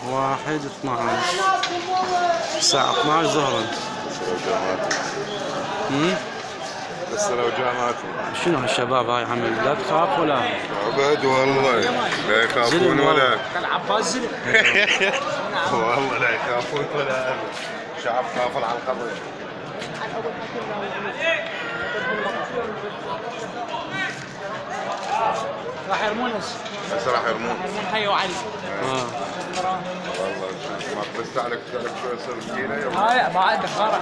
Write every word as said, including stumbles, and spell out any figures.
واحد اثناعش الساعة اثناعش ظهرا. بس لو جامعتي شنو هالشباب هاي عمل؟ لا تخاف ولا ابد والله لا يخافون ولا العباس زلم والله لا يخافون ولا ابد. شعب كافر على القضية. راح يرمون هسه. هسه راح يرمون. يرمون حي وعلي. اه والله ما بس عليك تعرف شو يصير فينا يوم. اه لا ما عندك فرح.